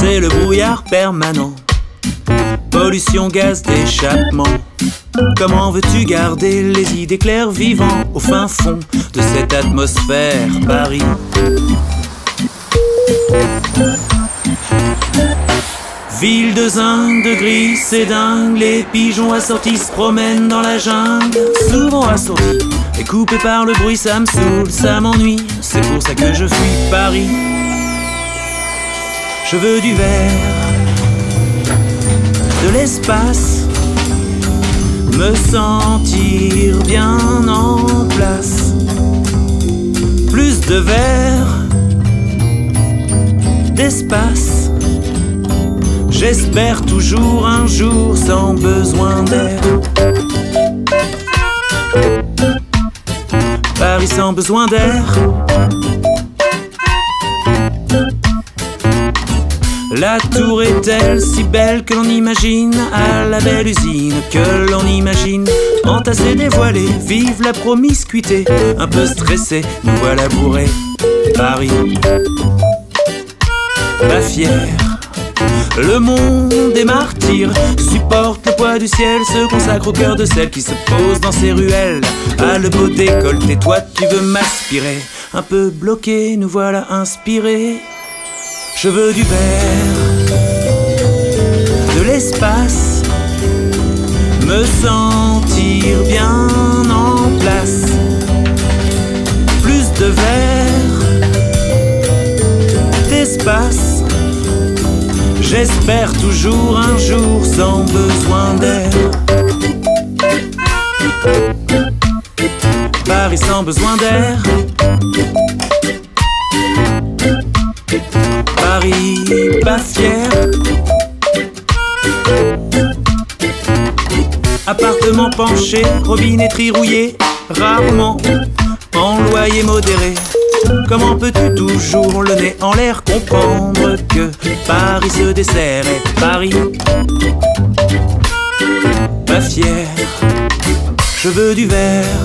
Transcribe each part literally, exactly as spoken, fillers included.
Malgré le brouillard permanent, pollution, gaz d'échappement, comment veux-tu garder les idées claires vivant au fin fond de cette atmosphère Paris? Ville de zinc, de gris, c'est dingue. Les pigeons assortis se promènent dans la jungle, souvent assourdis et coupés par le bruit. Ça me saoule, ça m'ennuie, c'est pour ça que je fuis Paris. Je veux du verre, de l'espace, me sentir bien en place. Plus de verre, d'espace, j'espère toujours un jour sans besoin d'air. Paris sans besoin d'air. La tour est-elle si belle que l'on imagine? À la belle usine que l'on imagine, entassée, dévoilée, vive la promiscuité. Un peu stressé, nous voilà bourrés. Paris, pas fier. Le monde est martyr, supporte le poids du ciel, se consacre au cœur de celle qui se pose dans ses ruelles. Ah, le beau décolleté, toi tu veux m'aspirer. Un peu bloqué, nous voilà inspirés. Je veux du verre, de l'espace, me sentir bien en place. Plus de verre, d'espace, j'espère toujours un jour sans besoin d'air. Paris sans besoin d'air. Paris pas fier. Appartement penché, robinetterie rouillée, rarement en loyer modéré. Comment peux-tu toujours le nez en l'air comprendre que Paris se dessert et Paris pas fier? Je veux du verre,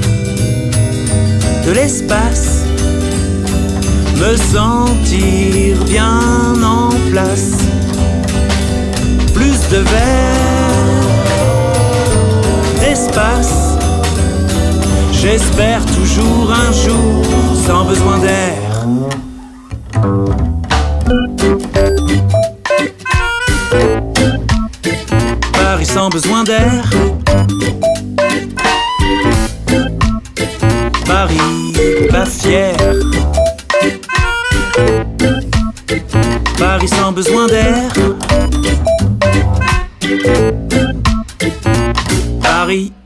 de l'espace, me sentir bien en place. Plus de verre, d'espace, j'espère toujours un jour sans besoin d'air. Paris sans besoin d'air. Paris pas fier. Paris sans besoin d'air. Paris